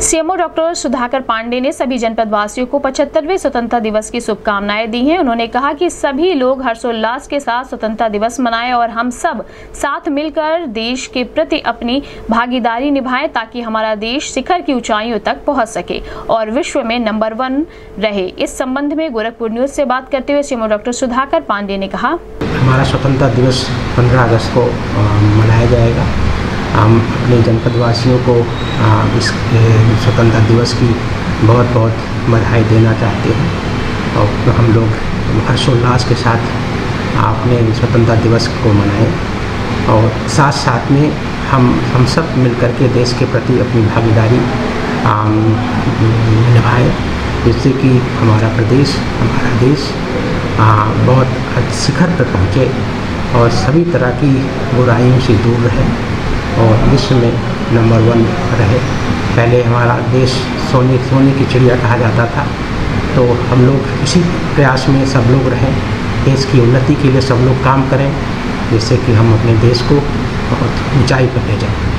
CMO doctor Sudhakar Pandey ने सभी जनपद वासियों को 75वें स्वतंत्रता दिवस की शुभकामनाएं दी हैं। उन्होंने कहा कि सभी लोग हर्षोल्लास के साथ स्वतंत्रता दिवस मनाएं और हम सब साथ मिलकर देश के प्रति अपनी भागीदारी निभाएं ताकि हमारा देश शिखर की ऊंचाइयों तक पहुंच सके और विश्व में नंबर 1 रहे। इस संबंध में गोरखपुर न्यूज से बात करते हुए सीएमओ डॉक्टर सुधाकर पांडे ने कहा, हमारा स्वतंत्रता दिवस 15 अगस्त को मनाया जाएगा। हम अपने जनपद वासियों को इस स्वतंत्रता दिवस की बहुत बहुत बधाई देना चाहते हैं और हम लोग हर्षोल्लास के साथ अपने स्वतंत्रता दिवस को मनाएं और साथ साथ में हम सब मिलकर के देश के प्रति अपनी भागीदारी निभाएं, जिससे कि हमारा प्रदेश, हमारा देश बहुत शिखर पर पहुँचे और सभी तरह की बुराइयों से दूर रहे और विश्व में नंबर 1 रहे। पहले हमारा देश सोने की चिड़िया कहा जाता था, तो हम लोग इसी प्रयास में सब लोग रहें, देश की उन्नति के लिए सब लोग काम करें, जिससे कि हम अपने देश को बहुत ऊंचाई पर ले जाएं।